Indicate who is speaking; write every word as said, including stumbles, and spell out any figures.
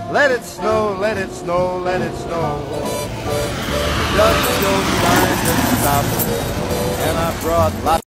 Speaker 1: Let it snow, let it snow, let it snow. Just don't mind to stop. And I brought lots